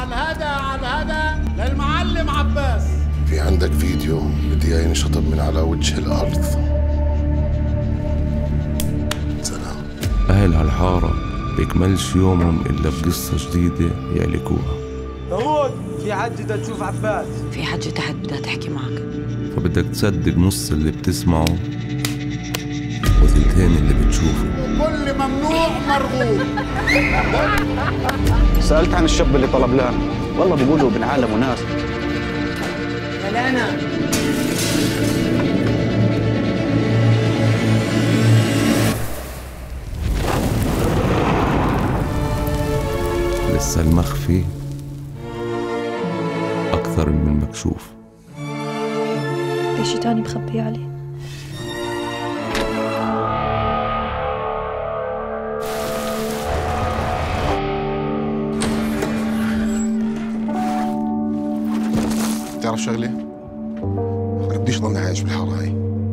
على الهدى للمعلم عباس. في عندك فيديو بدي اياه ينشطب من على وجه الارض. سلام. أهل هالحارة بيكملش يومهم إلا بقصة جديدة يعلكوها. داوود، في حد بدها تشوف عباس. في حاجة تحت بدها تحكي معك. فبدك تصدق نص اللي بتسمعه وثلثين اللي بتشوفه. كل ممنوع مرغوب. سألت عن الشاب اللي طلب لها، والله بيقولوا ابن عالم وناس. الان لسه المخفي أكثر من المكشوف. في شي تاني مخبي عليه. تعرف شغلة؟ أنا بديش ضلني عايش بالحارة هاي.